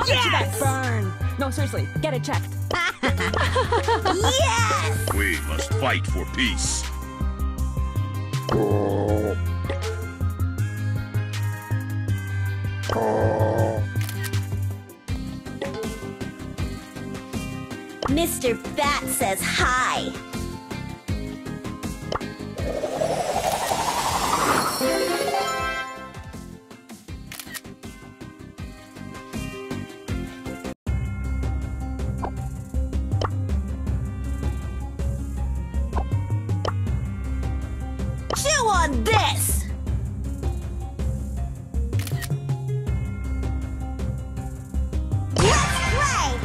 I'll get you that burn. No, seriously, get it checked. Yes! We must fight for peace. Mr. Bat says hi. Chew on this! Let's play!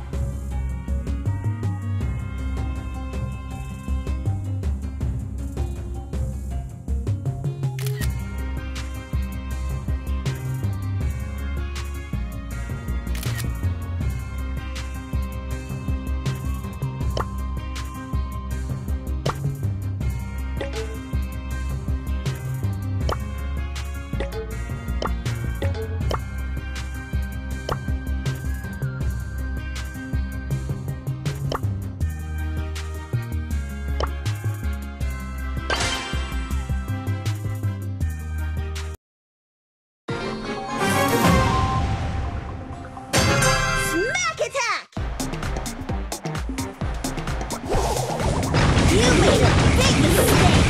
You made a big mistake!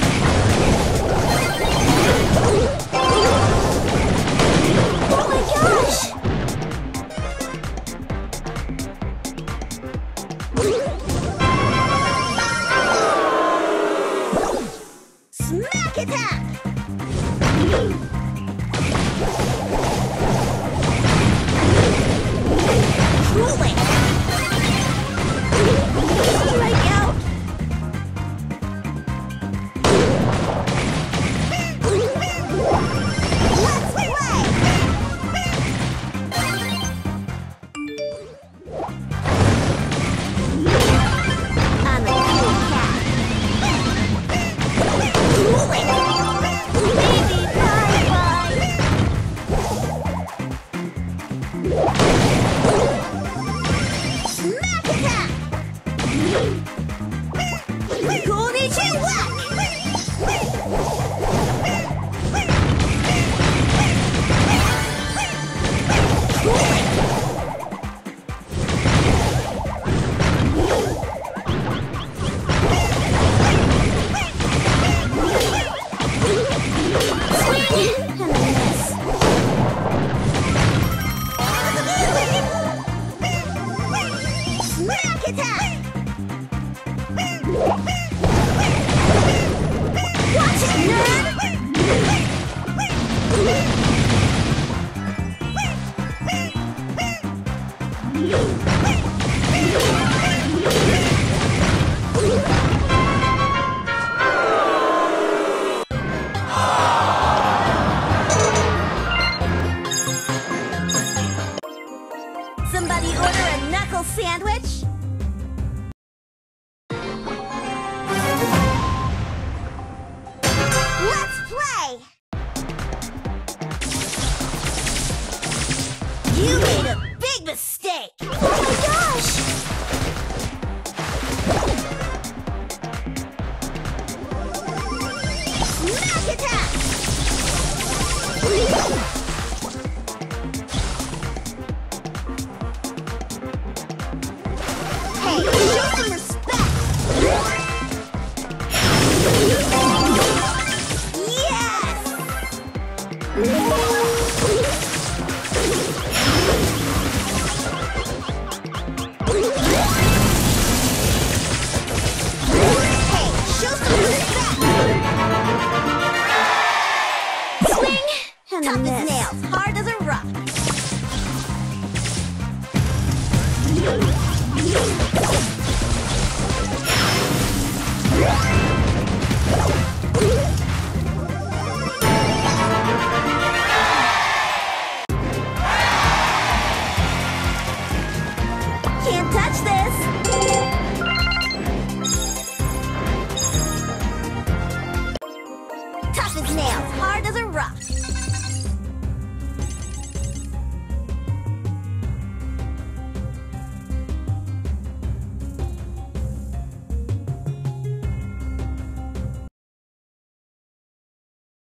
Oh my gosh! Smack attack! Cooling! Strike out! Let's play! I'm a cool cat. Cooling! Baby, bye-bye! Smack attack! Konnichiwa! Smack attack! Watch it, nerd! Somebody order a knuckle sandwich? Let's play! You made a big mistake! Oh my gosh! Smack attack! Hey, show some respect! Yes! Hey, show some respect! Swing! And tough as nails, hard as a rock.